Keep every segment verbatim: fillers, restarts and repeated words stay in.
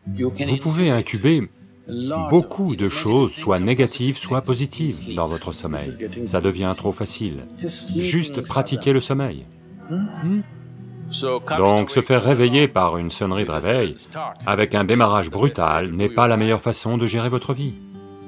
Vous pouvez incuber beaucoup de choses, soit négatives, soit positives, dans votre sommeil. Ça devient trop facile. Juste pratiquer le sommeil. Hmm? Donc se faire réveiller par une sonnerie de réveil, avec un démarrage brutal, n'est pas la meilleure façon de gérer votre vie.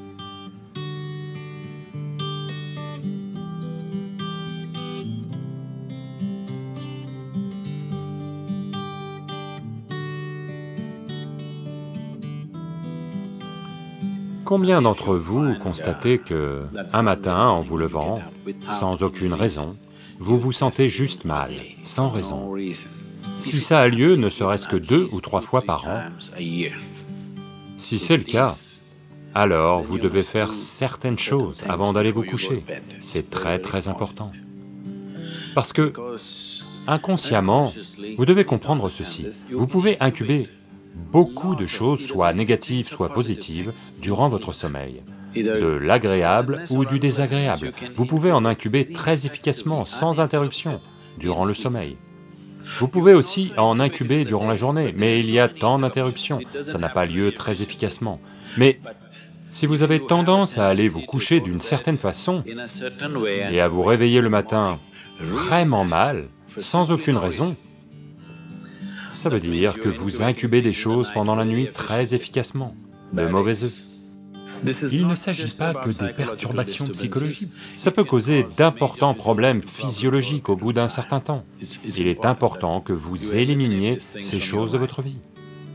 Combien d'entre vous constatez que, un matin, en vous levant, sans aucune raison, vous vous sentez juste mal, sans raison? Si ça a lieu ne serait-ce que deux ou trois fois par an, si c'est le cas, alors vous devez faire certaines choses avant d'aller vous coucher. C'est très très important. Parce que, inconsciemment, vous devez comprendre ceci, vous pouvez incuber beaucoup de choses, soit négatives, soit positives, durant votre sommeil, de l'agréable ou du désagréable. Vous pouvez en incuber très efficacement, sans interruption, durant le sommeil. Vous pouvez aussi en incuber durant la journée, mais il y a tant d'interruptions, ça n'a pas lieu très efficacement. Mais si vous avez tendance à aller vous coucher d'une certaine façon et à vous réveiller le matin vraiment mal, sans aucune raison, ça veut dire que vous incubez des choses pendant la nuit très efficacement, de mauvais œufs. Il ne s'agit pas que des perturbations psychologiques, ça peut causer d'importants problèmes physiologiques au bout d'un certain temps. Il est important que vous éliminiez ces choses de votre vie.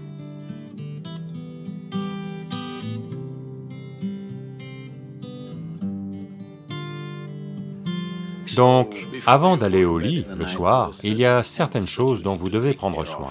Donc, avant d'aller au lit, le soir, il y a certaines choses dont vous devez prendre soin.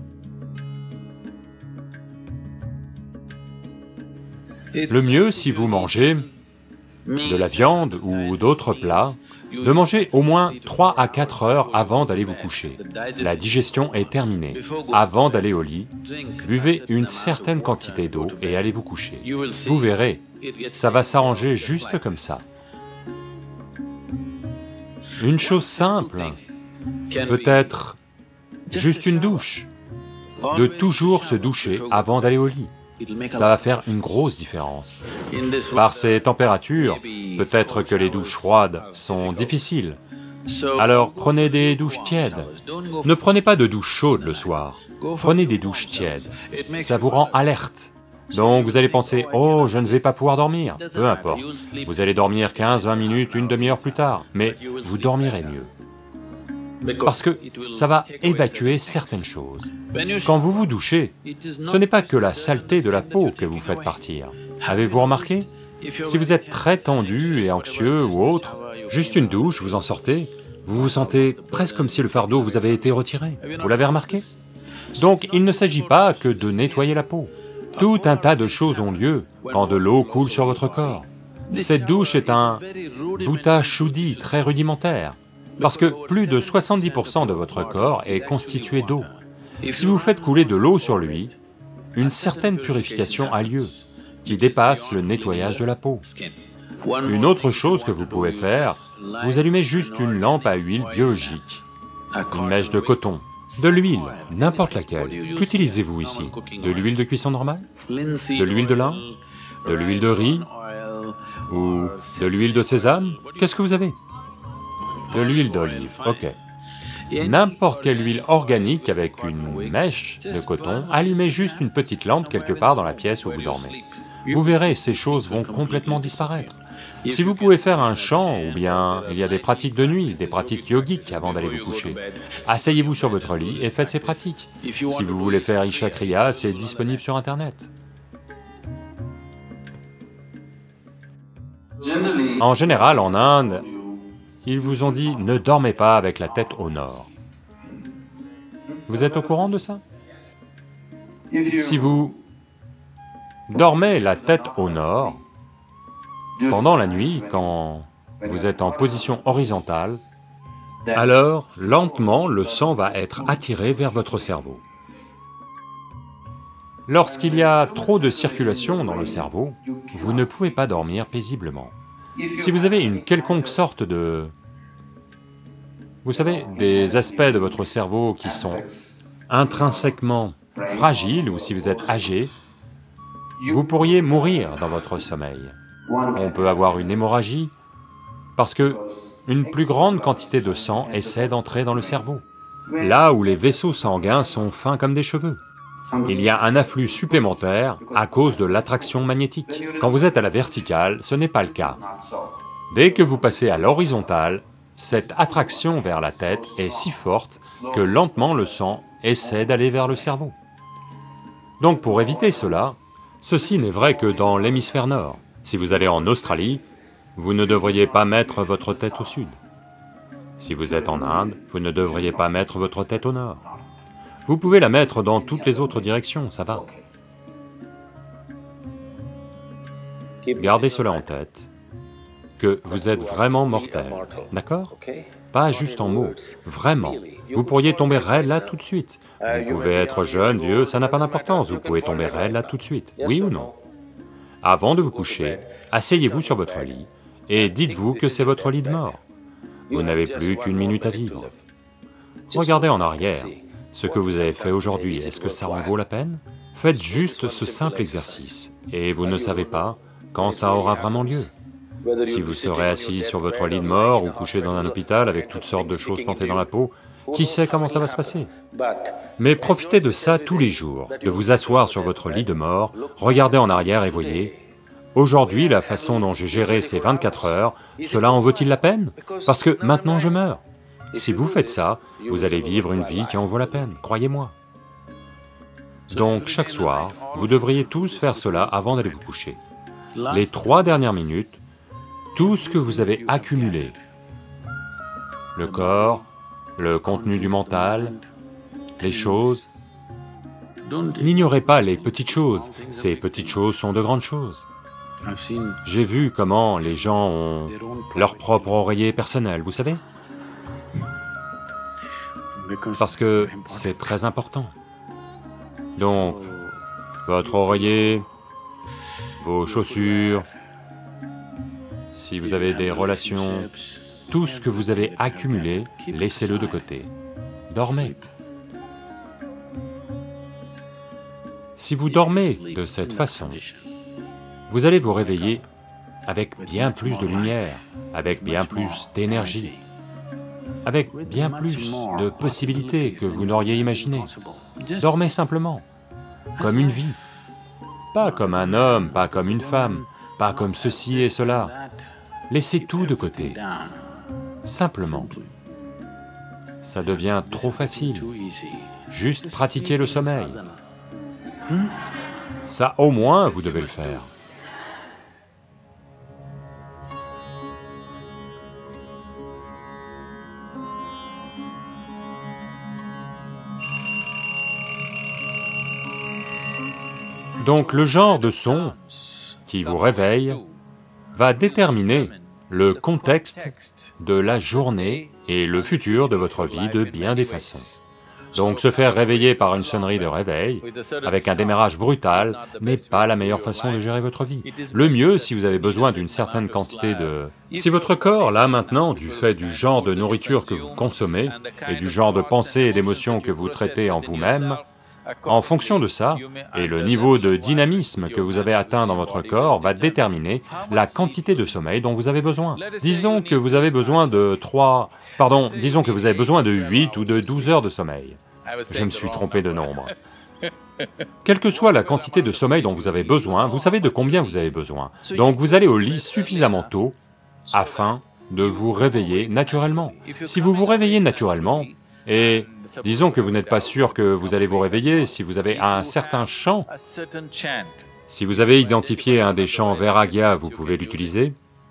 Le mieux, si vous mangez de la viande ou d'autres plats, de manger au moins trois à quatre heures avant d'aller vous coucher. La digestion est terminée. Avant d'aller au lit, buvez une certaine quantité d'eau et allez vous coucher. Vous verrez, ça va s'arranger juste comme ça. Une chose simple, peut-être juste une douche, de toujours se doucher avant d'aller au lit. Ça va faire une grosse différence. Par ces températures, peut-être que les douches froides sont difficiles, alors prenez des douches tièdes. Ne prenez pas de douche chaude le soir, prenez des douches tièdes, ça vous rend alerte. Donc vous allez penser, oh, je ne vais pas pouvoir dormir, peu importe, vous allez dormir quinze à vingt minutes, une demi-heure plus tard, mais vous dormirez mieux. Parce que ça va évacuer certaines choses. Quand vous vous douchez, ce n'est pas que la saleté de la peau que vous faites partir. Avez-vous remarqué? Si vous êtes très tendu et anxieux ou autre, juste une douche, vous en sortez, vous vous sentez presque comme si le fardeau vous avait été retiré. Vous l'avez remarqué? Donc il ne s'agit pas que de nettoyer la peau. Tout un tas de choses ont lieu quand de l'eau coule sur votre corps. Cette douche est un bhuta shuddhi très rudimentaire, parce que plus de soixante-dix pour cent de votre corps est constitué d'eau. Si vous faites couler de l'eau sur lui, une certaine purification a lieu, qui dépasse le nettoyage de la peau. Une autre chose que vous pouvez faire, vous allumez juste une lampe à huile biologique, une mèche de coton, de l'huile, n'importe laquelle. Qu'utilisez-vous ici? De l'huile de cuisson normale? De l'huile de lin? De l'huile de riz? Ou de l'huile de sésame? Qu'est-ce que vous avez? De l'huile d'olive, ok. N'importe quelle huile organique avec une mèche de coton, allumez juste une petite lampe quelque part dans la pièce où vous dormez. Vous verrez, ces choses vont complètement disparaître. Si vous pouvez faire un chant, ou bien il y a des pratiques de nuit, des pratiques yogiques avant d'aller vous coucher, asseyez-vous sur votre lit et faites ces pratiques. Si vous voulez faire Isha Kriya, c'est disponible sur internet. En général, en Inde, ils vous ont dit, ne dormez pas avec la tête au nord. Vous êtes au courant de ça? Si vous dormez la tête au nord, pendant la nuit, quand vous êtes en position horizontale, alors lentement le sang va être attiré vers votre cerveau. Lorsqu'il y a trop de circulation dans le cerveau, vous ne pouvez pas dormir paisiblement. Si vous avez une quelconque sorte de... Vous savez, des aspects de votre cerveau qui sont intrinsèquement fragile ou si vous êtes âgé, vous pourriez mourir dans votre sommeil. On peut avoir une hémorragie parce que une plus grande quantité de sang essaie d'entrer dans le cerveau, là où les vaisseaux sanguins sont fins comme des cheveux. Il y a un afflux supplémentaire à cause de l'attraction magnétique. Quand vous êtes à la verticale, ce n'est pas le cas. Dès que vous passez à l'horizontale, cette attraction vers la tête est si forte que lentement le sang essaie d'aller vers le cerveau. Donc pour éviter cela, ceci n'est vrai que dans l'hémisphère nord. Si vous allez en Australie, vous ne devriez pas mettre votre tête au sud. Si vous êtes en Inde, vous ne devriez pas mettre votre tête au nord. Vous pouvez la mettre dans toutes les autres directions, ça va. Gardez cela en tête, que vous êtes vraiment mortel, d'accord? Pas juste en mots, vraiment. Vous pourriez tomber raide là tout de suite. Vous pouvez être jeune, vieux, ça n'a pas d'importance, vous pouvez tomber raide là tout de suite, oui ou non? Avant de vous coucher, asseyez-vous sur votre lit et dites-vous que c'est votre lit de mort. Vous n'avez plus qu'une minute à vivre. Regardez en arrière, ce que vous avez fait aujourd'hui, est-ce que ça en vaut la peine? Faites juste ce simple exercice, et vous ne savez pas quand ça aura vraiment lieu. Si vous serez assis sur votre lit de mort ou couché dans un hôpital avec toutes sortes de choses plantées dans la peau, qui sait comment ça va se passer? Mais profitez de ça tous les jours, de vous asseoir sur votre lit de mort, regardez en arrière et voyez, aujourd'hui, la façon dont j'ai géré ces vingt-quatre heures, cela en vaut-il la peine? Parce que maintenant je meurs. Si vous faites ça, vous allez vivre une vie qui en vaut la peine, croyez-moi. Donc chaque soir, vous devriez tous faire cela avant d'aller vous coucher. Les trois dernières minutes, tout ce que vous avez accumulé, le corps, le contenu du mental, les choses, n'ignorez pas les petites choses, ces petites choses sont de grandes choses. J'ai vu comment les gens ont leur propre oreiller personnel, vous savez? Parce que c'est très important. Donc, votre oreiller, vos chaussures, si vous avez des relations, tout ce que vous avez accumulé, laissez-le de côté. Dormez. Si vous dormez de cette façon, vous allez vous réveiller avec bien plus de lumière, avec bien plus d'énergie, avec bien plus de possibilités que vous n'auriez imaginées. Dormez simplement, comme une vie, pas comme un homme, pas comme une femme, pas comme ceci et cela. Laissez tout de côté, simplement. Ça devient trop facile, juste pratiquez le sommeil. Ça au moins vous devez le faire. Donc le genre de son qui vous réveille va déterminer le contexte de la journée et le futur de votre vie de bien des façons. Donc se faire réveiller par une sonnerie de réveil, avec un démarrage brutal, n'est pas la meilleure façon de gérer votre vie. Le mieux, si vous avez besoin d'une certaine quantité de... Si votre corps, là maintenant, du fait du genre de nourriture que vous consommez, et du genre de pensées et d'émotions que vous traitez en vous-même, en fonction de ça, et le niveau de dynamisme que vous avez atteint dans votre corps va déterminer la quantité de sommeil dont vous avez besoin. Disons que vous avez besoin de trois... Pardon, disons que vous avez besoin de huit ou de douze heures de sommeil. Je me suis trompé de nombre. Quelle que soit la quantité de sommeil dont vous avez besoin, vous savez de combien vous avez besoin. Donc vous allez au lit suffisamment tôt afin de vous réveiller naturellement. Si vous vous réveillez naturellement, et disons que vous n'êtes pas sûr que vous allez vous réveiller, si vous avez un certain chant, si vous avez identifié un des chants Vairagya, vous pouvez l'utiliser.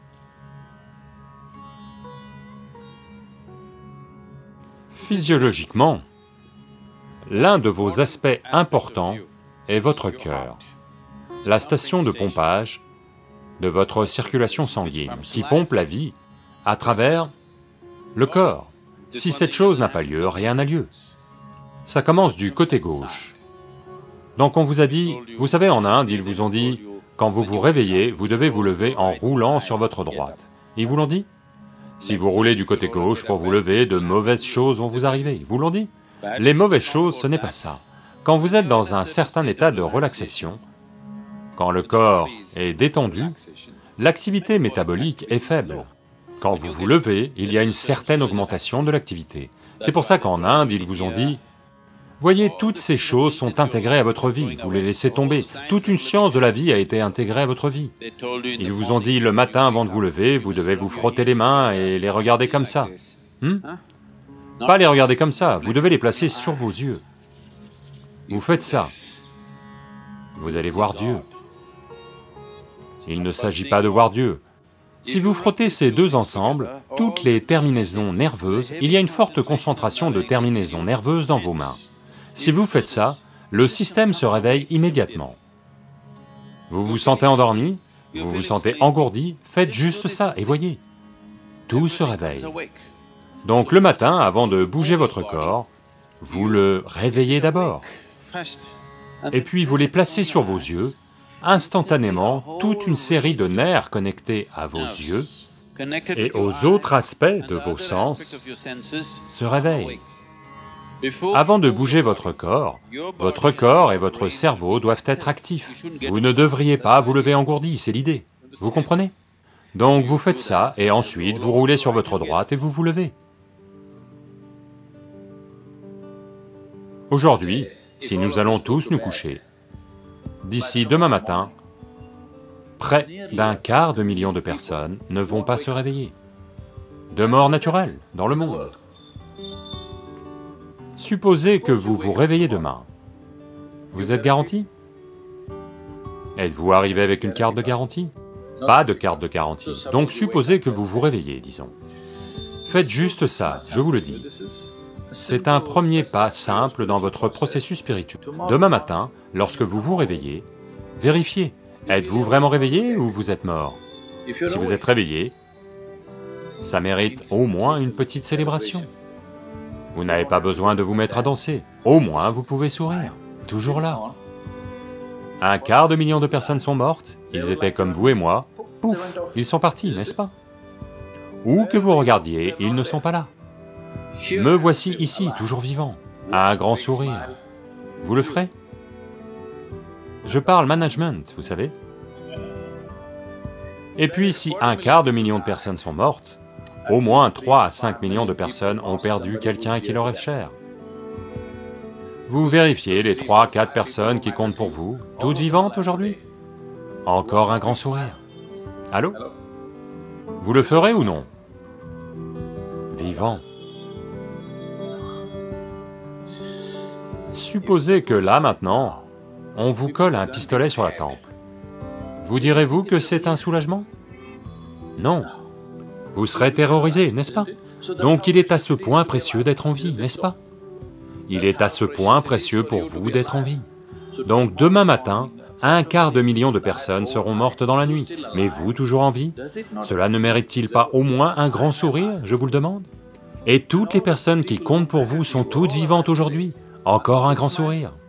Physiologiquement, l'un de vos aspects importants est votre cœur, la station de pompage de votre circulation sanguine, qui pompe la vie à travers le corps. Si cette chose n'a pas lieu, rien n'a lieu. Ça commence du côté gauche. Donc on vous a dit, vous savez en Inde, ils vous ont dit, quand vous vous réveillez, vous devez vous lever en roulant sur votre droite. Ils vous l'ont dit? Si vous roulez du côté gauche pour vous lever, de mauvaises choses vont vous arriver, ils vous l'ont dit? Les mauvaises choses, ce n'est pas ça. Quand vous êtes dans un certain état de relaxation, quand le corps est détendu, l'activité métabolique est faible. Quand vous vous levez, il y a une certaine augmentation de l'activité. C'est pour ça qu'en Inde, ils vous ont dit, voyez, toutes ces choses sont intégrées à votre vie, vous les laissez tomber, toute une science de la vie a été intégrée à votre vie. Ils vous ont dit, le matin avant de vous lever, vous devez vous frotter les mains et les regarder comme ça. Hmm? Pas les regarder comme ça, vous devez les placer sur vos yeux. Vous faites ça, vous allez voir Dieu. Il ne s'agit pas de voir Dieu. Si vous frottez ces deux ensemble, toutes les terminaisons nerveuses, il y a une forte concentration de terminaisons nerveuses dans vos mains. Si vous faites ça, le système se réveille immédiatement. Vous vous sentez endormi, vous vous sentez engourdi, faites juste ça et voyez, tout se réveille. Donc le matin, avant de bouger votre corps, vous le réveillez d'abord. Et puis vous les placez sur vos yeux. Instantanément, toute une série de nerfs connectés à vos yeux et aux autres aspects de vos sens se réveillent. Avant de bouger votre corps, votre corps et votre cerveau doivent être actifs. Vous ne devriez pas vous lever engourdi, c'est l'idée. Vous comprenez? Donc vous faites ça, et ensuite vous roulez sur votre droite et vous vous levez. Aujourd'hui, si nous allons tous nous coucher, d'ici demain matin, près d'un quart de million de personnes ne vont pas se réveiller, de mort naturelle dans le monde. Supposez que vous vous réveillez demain, vous êtes garanti? Êtes-vous arrivé avec une carte de garantie? Pas de carte de garantie, donc supposez que vous vous réveillez, disons. Faites juste ça, je vous le dis. C'est un premier pas simple dans votre processus spirituel. Demain matin, lorsque vous vous réveillez, vérifiez, êtes-vous vraiment réveillé ou vous êtes mort? Si vous êtes réveillé, ça mérite au moins une petite célébration. Vous n'avez pas besoin de vous mettre à danser, au moins vous pouvez sourire, toujours là. Un quart de million de personnes sont mortes, ils étaient comme vous et moi, pouf, ils sont partis, n'est-ce pas? Où que vous regardiez, ils ne sont pas là. Me voici ici, toujours vivant, un grand sourire. Vous le ferez? Je parle management, vous savez. Et puis si un quart de million de personnes sont mortes, au moins trois à cinq millions de personnes ont perdu quelqu'un qui leur est cher. Vous vérifiez les trois à quatre personnes qui comptent pour vous, toutes vivantes aujourd'hui? Encore un grand sourire. Allô? Vous le ferez ou non? Vivant. Supposez que là, maintenant, on vous colle un pistolet sur la tempe. Vous direz-vous que c'est un soulagement? Non. Vous serez terrorisé, n'est-ce pas? Donc il est à ce point précieux d'être en vie, n'est-ce pas? Il est à ce point précieux pour vous d'être en vie. Donc demain matin, un quart de million de personnes seront mortes dans la nuit, mais vous toujours en vie? Cela ne mérite-t-il pas au moins un grand sourire, je vous le demande? Et toutes les personnes qui comptent pour vous sont toutes vivantes aujourd'hui, encore un grand sourire.